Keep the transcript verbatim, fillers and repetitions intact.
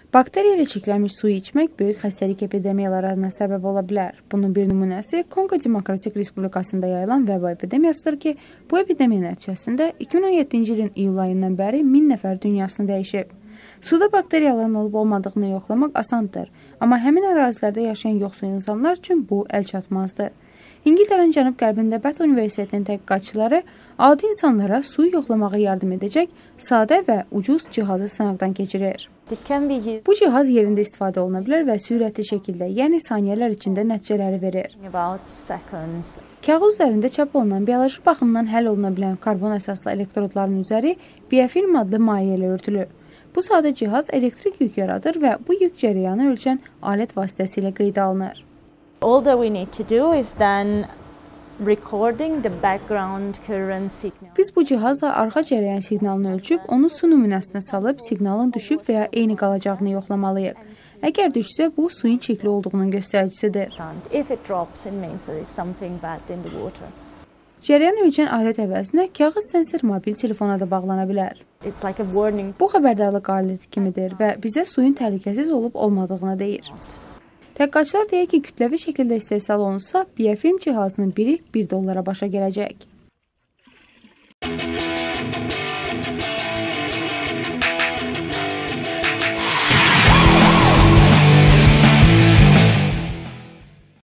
Bakteriya ilə çirklənmiş suyu içmək böyük xəstəlik epidemiyalarına səbəb ola bilər. Bunun bir nümunəsi Konqo Demokratik Respublikasında yayılan vəba epidemiyasıdır ki, bu epidemiya nəticəsində iki min on yeddinci ilin iyul ayından bəri min nəfər dünyasını dəyişib. Suda bakteriyaların olub olmadığını yoxlamaq asandır, amma həmin ərazilərdə yaşayan yoxsul insanlar üçün bu əlçatmazdır. İngiltərənin cənub-qərbində Bath Universitetinin tədqiqatçıları adi insanlara suyu yoxlamağa yardım edəcək sadə və ucuz cihazı sınaqdan keçirir. Bu cihaz yerində istifadə oluna bilər və sürətli şəkildə, yəni saniyələr içində nəticələri verir. Kağız üzərində çap olunan bioloji baxımdan həll oluna bilən karbon əsaslı elektrodların üzəri biofilm adlı maye ilə örtülür. Bu sadə cihaz elektrik yük yaradır və bu yük cərəyanı ölçən alət vasitəsilə qeydə alınır. All that we need to do is then recording the background current signal. Biz bu cihazla arxa cərəyan siqnalını ölçüb, onu su nümunəsinə salıb siqnalın düşüb və ya eyni qalacağını yoxlamalıyıq. Əgər düşsə, bu suyun çirkli olduğunun göstəricisidir. If it drops, it means there is something bad in the water. Cərəyan ölçən alət əvəzinə kağız sensor mobil telefona da bağlana bilər. It's like a warning. Bu xəbərdarlıq aləti kimidir və bizə suyun təhlükəsiz olub olmadığını deyir. Tədqiqatçılar deyir ki, kütləvi şəkildə istehsal olunsa, biofilm cihazının biri bir dollara başa gələcək.